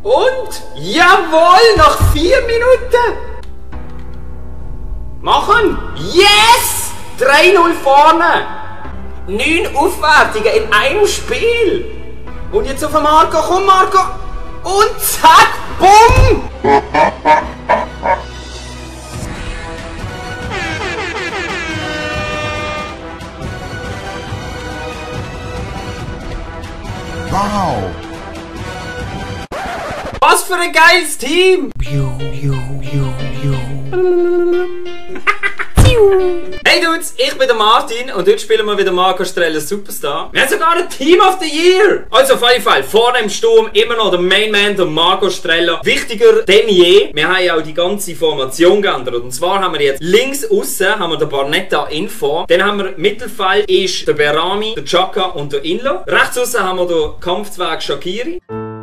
Und? Jawohl, nach 4 Minuten! Machen! Yes! 3-0 vorne! 9 Aufwertungen in einem Spiel! Und jetzt auf den Marco, komm Marco! Und zack, bumm! Wow! Was für ein geiles Team! Hey Dudes, ich bin der Martin und heute spielen wir wieder Marco Streller Superstar. Wir haben sogar ein Team of the Year! Also auf jeden Fall, vorne im Sturm immer noch der Mainman, der Marco Streller. Wichtiger denn je, wir haben ja auch die ganze Formation geändert. Und zwar haben wir jetzt links außen haben wir den Barnetta Info. Dann haben wir Mittelfeld ist der Berami, der Chaka und der Inlo. Rechts außen haben wir den Kampfzwerg Shaqiri.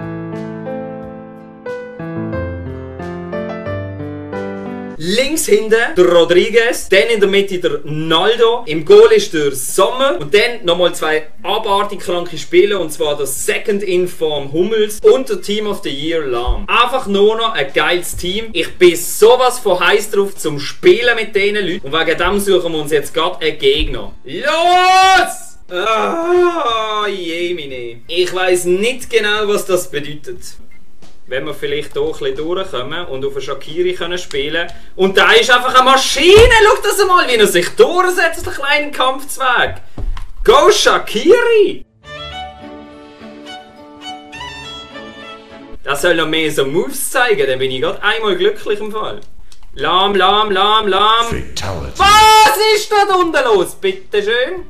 Links hinten der Rodriguez, dann in der Mitte der Naldo, im Goal ist der Sommer und dann nochmal 2 abartig kranke Spieler und zwar der Second in Form Hummels und der Team of the Year Lahm. Einfach nur noch ein geiles Team. Ich bin sowas von heiß drauf zum Spielen mit diesen Leuten und wegen dem suchen wir uns jetzt gerade einen Gegner. Los! Ah, jemine. Ich weiss nicht genau, was das bedeutet. Wenn wir vielleicht hier ein bisschen durchkommen und auf einen Shaqiri spielen können. Und da ist einfach eine Maschine! Schau das mal, wie er sich durchsetzt, der kleine Kampfzwerg! Go Shaqiri! Das soll noch mehr so Moves zeigen, dann bin ich gerade einmal glücklich im Fall. Lahm, lahm, lahm, lahm. Fatality. Was ist da unten los? Bitteschön.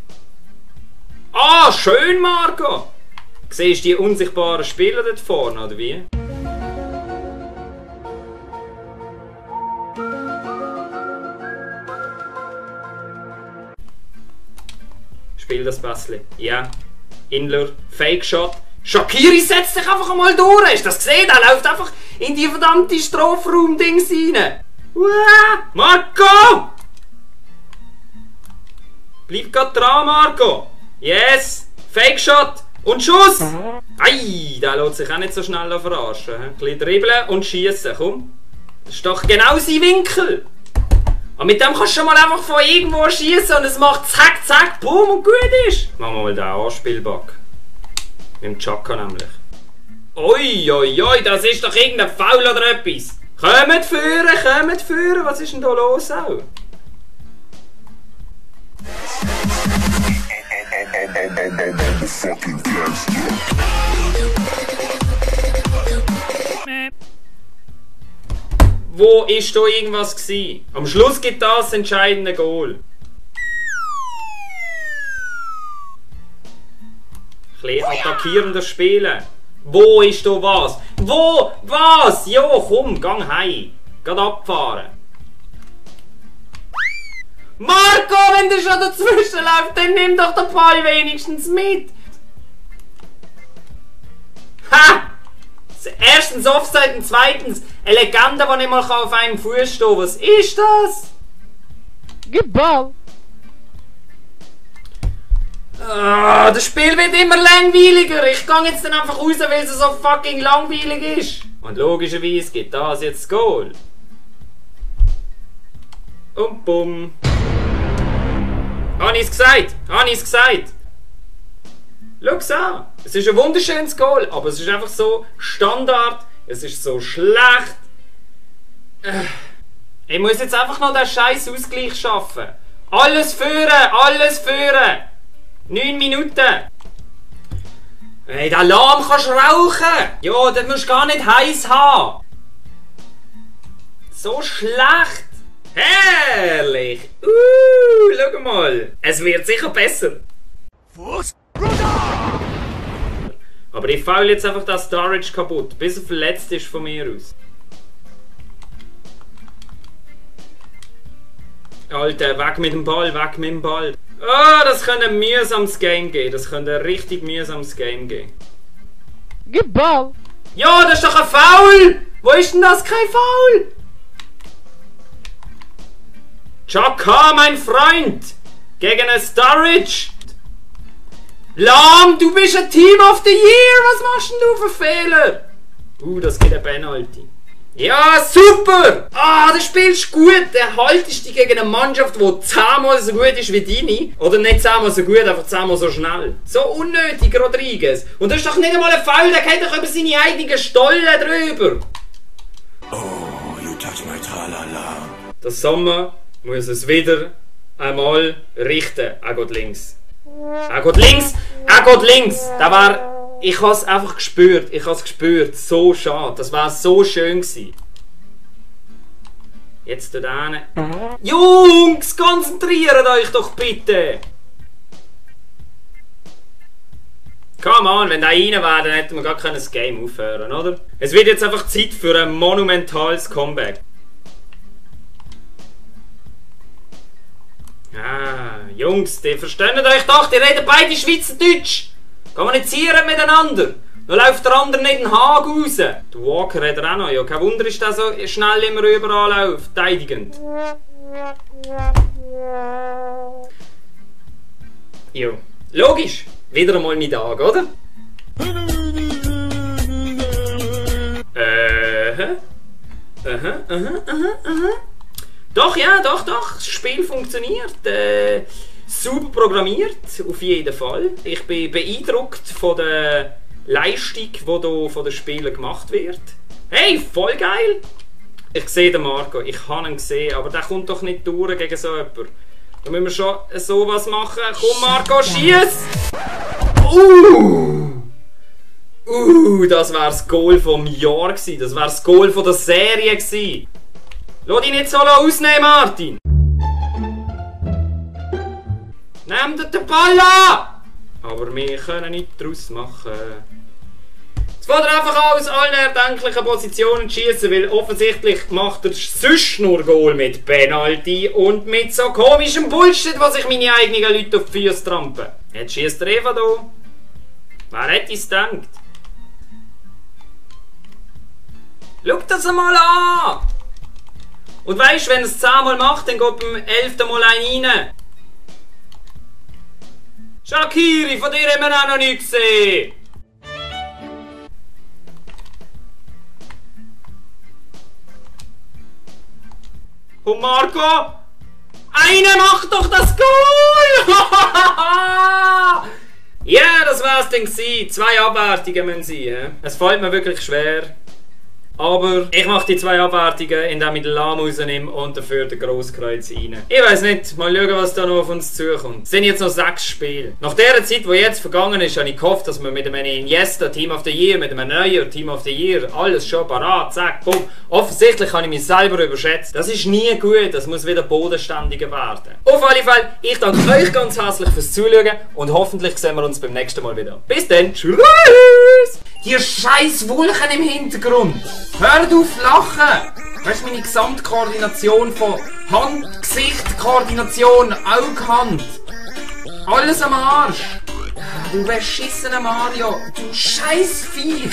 Ah, schön, Marco! Siehst du die unsichtbaren Spieler dort vorne, oder wie? Spiel das Pässchen. Ja. Inler, Fake Shot. Shaqiri setzt sich einfach einmal durch. Hast du das gesehen? Er läuft einfach in die verdammte Strafraum-Dings rein. Marco! Bleib grad dran, Marco. Yes. Fake Shot. Und Schuss! Ei, der lässt sich auch nicht so schnell verarschen. Ein bisschen dribbeln und schießen, komm. Das ist doch genau sein Winkel. Und mit dem kannst du schon mal einfach von irgendwo schießen und es macht zack, zack, boom und gut ist. Machen wir mal den Anspielbug. Mit dem Chaka nämlich. Oi, oi, oi, das ist doch irgendein Foul oder etwas. Kommt führen, was ist denn da los auch? Wo ist da irgendwas gsi? Am Schluss gibt das entscheidende Goal. Ein bisschen attackierender Spielen. Wo ist da was? Wo? Was? Jo, komm, gang heim. Geh abfahren. Marco, wenn der schon dazwischen läuft, dann nimm doch den Ball wenigstens mit. Ha! Erstens Offside und zweitens eine Legende, die nicht mal auf einem Fuß stehen kann. Was ist das? Gib Ball! Ah, das Spiel wird immer langweiliger. Ich gehe jetzt dann einfach raus, weil es so fucking langweilig ist. Und logischerweise gibt das jetzt das Goal. Und bumm. Habe ich es gesagt? Habe ich es gesagt? Schau's an. Es ist ein wunderschönes Goal, aber es ist einfach so Standard. Es ist so schlecht. Ich muss jetzt einfach noch den scheiß Ausgleich schaffen. Alles führen, alles führen. 9 Minuten. Hey, den Lahm kannst du rauchen. Ja, den musst du gar nicht heiß haben. So schlecht. Herrlich! Schau mal! Es wird sicher besser! Aber ich faul jetzt einfach das Storage kaputt, bis er verletzt ist von mir aus. Alter, weg mit dem Ball, weg mit dem Ball! Oh, das könnte ein mühsames Game gehen, das könnte ein richtig mühsames Game gehen. Gib Ball! Ja, das ist doch ein Foul! Wo ist denn das? Kein Foul! Chaka, mein Freund! Gegen ein Sturridge! Lahm, du bist ein Team of the Year! Was machst denn du für Fehler? Das gibt ein Penalty. Ja, super! Du spielst gut. Der haltest dich gegen eine Mannschaft, die 10-mal so gut ist wie deine. Oder nicht 10-mal so gut, einfach 10-mal so schnell. So unnötig, Rodriguez. Und das ist doch nicht einmal ein Foul, der geht doch über seine eigenen Stollen drüber. Oh, you touch my tralala. Der Sommer muss es wieder einmal richten. Er geht links. Er geht links! Er geht links! Das war... Ich habe es einfach gespürt. Ich habe es gespürt. So schade. Das war so schön gewesen. Jetzt da hinten. Jungs, konzentriert euch doch bitte! Come on, wenn da rein wäre, dann hätten wir gar kein Game aufhören, oder? Es wird jetzt einfach Zeit für ein monumentales Comeback. Jungs, die verstehen euch doch, die reden beide Schweizerdeutsch! Kommunizieren miteinander! Dann läuft der andere nicht den Haag raus! Der Walker hat er auch noch, ja. Kein Wunder ist der so schnell immer überall läuft, verteidigend. Jo, logisch! Wieder einmal mein Tag, oder? Doch, ja, doch. Das Spiel funktioniert. Super programmiert, auf jeden Fall. Ich bin beeindruckt von der Leistung, die hier von den Spielern gemacht wird. Hey, voll geil! Ich sehe den Marco, ich habe ihn gesehen, aber der kommt doch nicht durch gegen so jemanden. Da müssen wir schon sowas machen. Komm Marco, schieß! Das wäre das Goal vom Jahr gewesen. Das wäre das Goal von der Serie gewesen. Lass dich nicht so ausnehmen, Martin! Nimm dir den Ball an! Aber wir können nichts daraus machen. Jetzt will er einfach aus allen erdenklichen Positionen schießen, weil offensichtlich macht er sonst nur Goal mit Penalty und mit so komischem Bullshit, was sich meine eigenen Leute auf die Füße trampen. Jetzt schießt er Eva da. Wer hätte es gedacht? Schau das einmal an! Und weisst, wenn er es 10-mal macht, dann geht beim 11. Mal ein rein. Shaqiri, von dir haben wir auch noch nicht gesehen! Und Marco! Einer macht doch das Goal! Ja, das war's dann gewesen. 2 Abwertungen müssen sein. Es fällt mir wirklich schwer. Aber ich mache die 2 Abwertungen, indem ich den Lahm rausnehme und dafür den Grosskreuz rein. Ich weiss nicht, mal schauen, was da noch auf uns zukommt. Es sind jetzt noch 6 Spiele. Nach der Zeit, die jetzt vergangen ist, habe ich gehofft, dass wir mit einem Iniesta Team of the Year, mit einem neuen Team of the Year, alles schon parat, zack, bumm. Offensichtlich habe ich mich selber überschätzt. Das ist nie gut, das muss wieder bodenständiger werden. Auf alle Fälle, ich danke euch ganz herzlich fürs Zuschauen und hoffentlich sehen wir uns beim nächsten Mal wieder. Bis dann, tschüss! Die scheiß Wolken im Hintergrund! Hört auf lachen! Weißt du, meine Gesamtkoordination von Hand, Gesicht, Koordination, Auge-Hand. Alles am Arsch! Du beschissener Mario! Du scheiß Viech!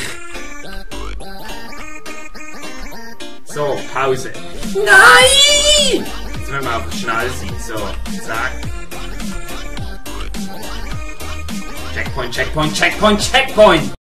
So, Pause. Nein! Jetzt müssen wir einfach schnell sein. So, zack. Checkpoint, Checkpoint, Checkpoint, Checkpoint!